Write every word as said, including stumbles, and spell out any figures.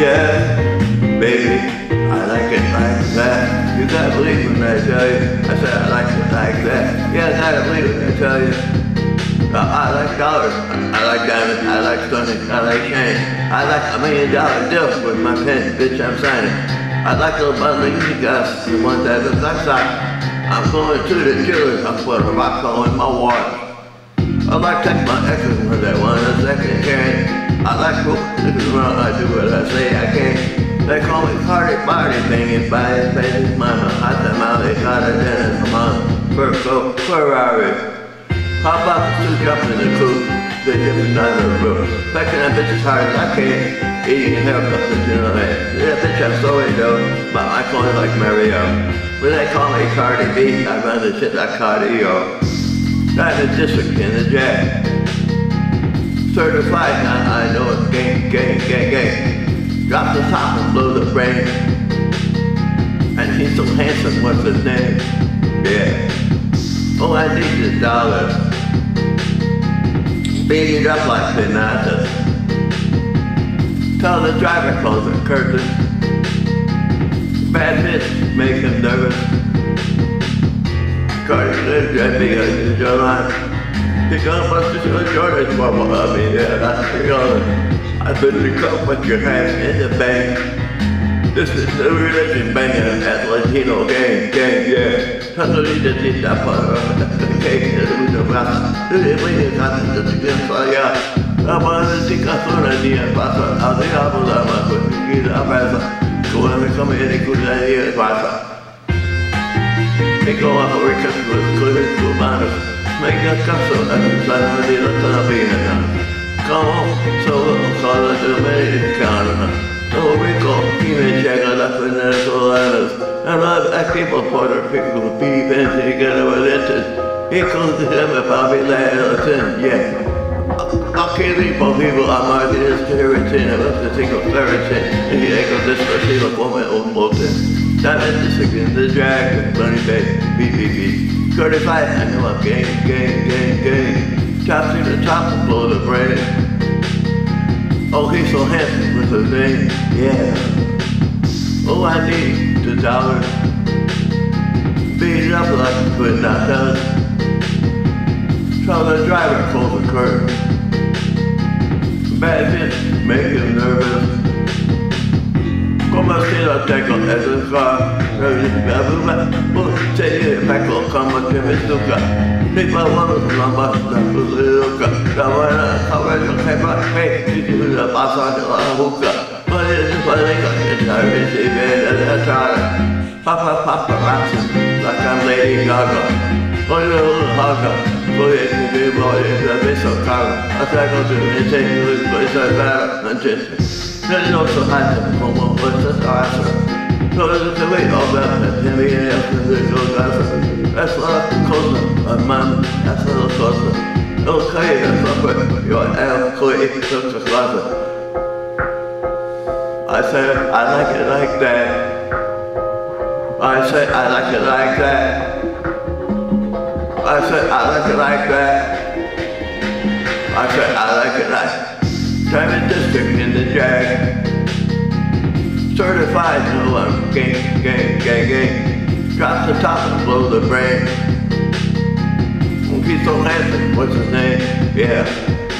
Yeah, baby, I like it like that. You gotta believe when I tell you. I said I like it like that. Yeah, I gotta believe when I tell you. Uh, I like dollars. I like diamonds. I like stunning. I like chains. I like a million dollar deal with my pen. Bitch, I'm signing. I like a little bundle of easy gas. The one that looks like socks. I'm going to the dealer. I'm putting a rock in my watch. I like take my exes when they want a second chance. I like cool niggas around. I do what I say I can. They call me party party banging by his baby's mama. I said, Mom, they got a dinner. Come on, first go Ferrari. Pop up two jump in the coupe. The different side of the room. Packing that bitch as hard as I can. Eating haircuts and you know that. Yeah, bitch, I'm sorry though. But I call it like Mario. When they call me Cardi B, I run the shit like Cardio. That's the district in the jack. Certified, now I know it's gang, gang, gang, gang. Drop the top and blow the brain. And he's so handsome, what's his name? Yeah. All I need is dollars. Beat it up like pinatas. Tell the driver close the curtains. Bad bitch, make him nervous. Cardi said, "Get me a Joanne." He gonna bust the show Jordan's bubble. I mean, yeah, that's the gun. I put the cup with your hand in the bank. This is the religion banging at Latino gang, gang, yeah. Suddenly the need that part of the cake is with the brass. Do they bring it out to the game for ya? I'm on the tick of the idea, Papa. I'll be able to have a good abrazo. Go and come in and good idea, Papa. They go up over country with good and minus. Make a castle and the side of the little being. Come on, so we'll call it the American. Oh, we call female checker up in Venezuela. And I've people Puerto Rico beef and together with it. He calls them a Bobby Latin, yeah. Okay, people, people, I'm out here, Territin, I love to think of Territin. And he echoed this for Sheila for my own Bolton. That is this again, the drag with Bunny Bay, B B B. thirty-five, I know I'm gang, gang, gang, gang. Top to the top and blow the brain. Oh, he's so handsome with his name, yeah. All I need is dollars. Beat it up like a good knockdown. Tell the driver close the curtain. Bad bitch, make him nervous. Como si lo tengo en el car. Say it back on come to me suka. People want to know about the look. The one I read the paper, hey, did you the boss on the hookah? But it's what they got in the receive it at a time. Papa Papa Rapson, like I'm Lady Gaga. Oh, you little hugger. Go ahead to be boy, it's a bit so car. I say go to the take you with place like that and just. There's also handsome from one place that's awesome. So there's a way all that and him being after the goes after. That's a lot closer, a man, that's a little closer. Okay, that's not what your L Clay took the closet. I said, I like it like that. I said, I like it like that. I said, I like it like that. I said, I like it like that. Diamond District in the jag. Certified, no I'm gang, gang, gang, gang. Drop the top and blow the brain. He's so handsome, what's his name? Yeah.